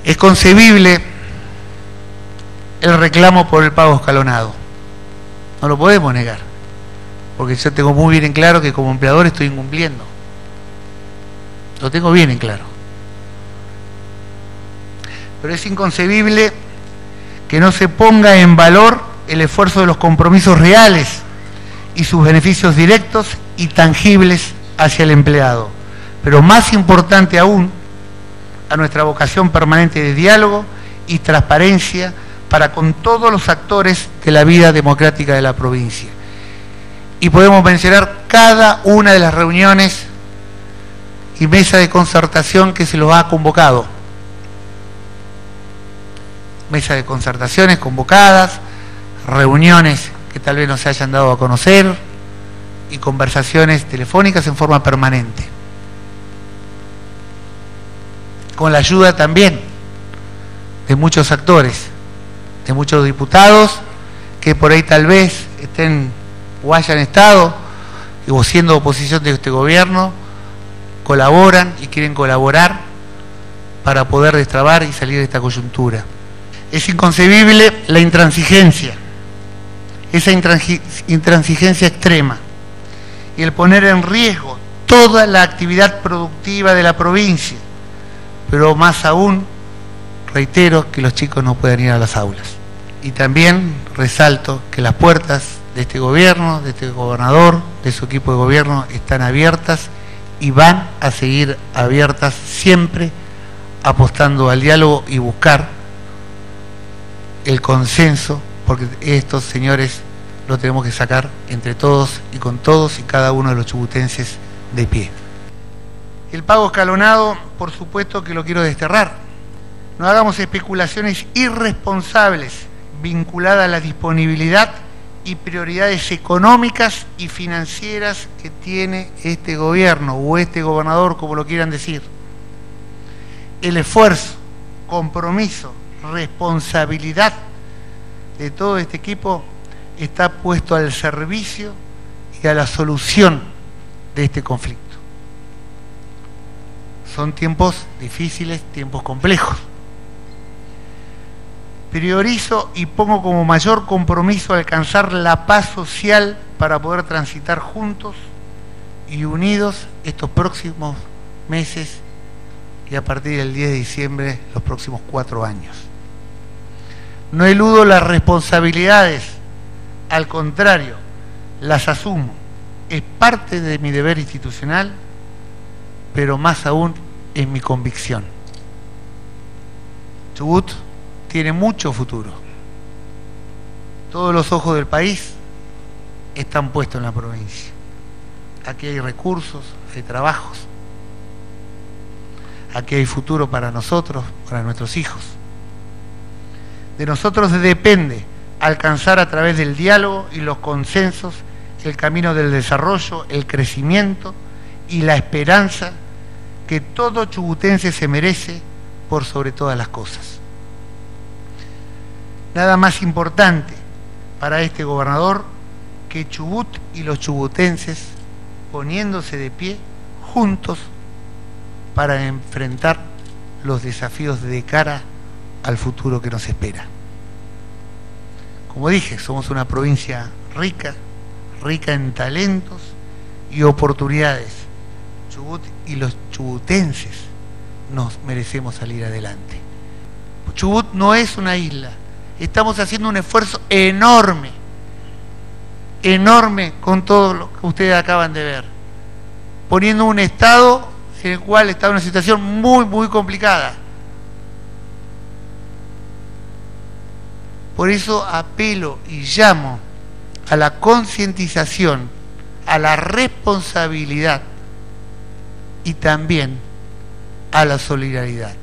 Es concebible el reclamo por el pago escalonado. No lo podemos negar, porque yo tengo muy bien en claro que como empleador estoy incumpliendo. Lo tengo bien en claro. Pero es inconcebible que no se ponga en valor el esfuerzo de los compromisos reales y sus beneficios directos y tangibles hacia el empleado. Pero más importante aún, a nuestra vocación permanente de diálogo y transparencia para con todos los actores de la vida democrática de la provincia. Y podemos mencionar cada una de las reuniones y mesa de concertación que se los ha convocado. Mesa de concertaciones convocadas, reuniones que tal vez no se hayan dado a conocer y conversaciones telefónicas en forma permanente. Con la ayuda también de muchos actores, de muchos diputados que por ahí tal vez estén o hayan estado o siendo oposición de este gobierno, colaboran y quieren colaborar para poder destrabar y salir de esta coyuntura. Es inconcebible la intransigencia, esa intransigencia extrema y el poner en riesgo toda la actividad productiva de la provincia, pero más aún, reitero, que los chicos no puedan ir a las aulas. Y también resalto que las puertas de este gobierno, de este gobernador, de su equipo de gobierno, están abiertas y van a seguir abiertas siempre apostando al diálogo y buscar el consenso, porque estos señores lo tenemos que sacar entre todos y con todos y cada uno de los chubutenses de pie. El pago escalonado, por supuesto que lo quiero desterrar. No hagamos especulaciones irresponsables vinculadas a la disponibilidad y prioridades económicas y financieras que tiene este gobierno o este gobernador, como lo quieran decir. El esfuerzo, compromiso, responsabilidad de todo este equipo está puesto al servicio y a la solución de este conflicto. Son tiempos difíciles, tiempos complejos. Priorizo y pongo como mayor compromiso alcanzar la paz social para poder transitar juntos y unidos estos próximos meses y a partir del 10 de diciembre los próximos 4 años. No eludo las responsabilidades, al contrario, las asumo. Es parte de mi deber institucional, pero más aún es mi convicción. Chubut tiene mucho futuro. Todos los ojos del país están puestos en la provincia. Aquí hay recursos, hay trabajos. Aquí hay futuro para nosotros, para nuestros hijos. De nosotros depende alcanzar a través del diálogo y los consensos el camino del desarrollo, el crecimiento y la esperanza que todo chubutense se merece por sobre todas las cosas. Nada más importante para este gobernador que Chubut y los chubutenses poniéndose de pie juntos para enfrentar los desafíos de cara al futuro que nos espera. Como dije, somos una provincia rica, rica en talentos y oportunidades. Chubut y los chubutenses nos merecemos salir adelante. Chubut no es una isla. Estamos haciendo un esfuerzo enorme, enorme con todo lo que ustedes acaban de ver, poniendo un estado en el cual está en una situación muy, muy complicada. Por eso apelo y llamo a la concientización, a la responsabilidad y también a la solidaridad.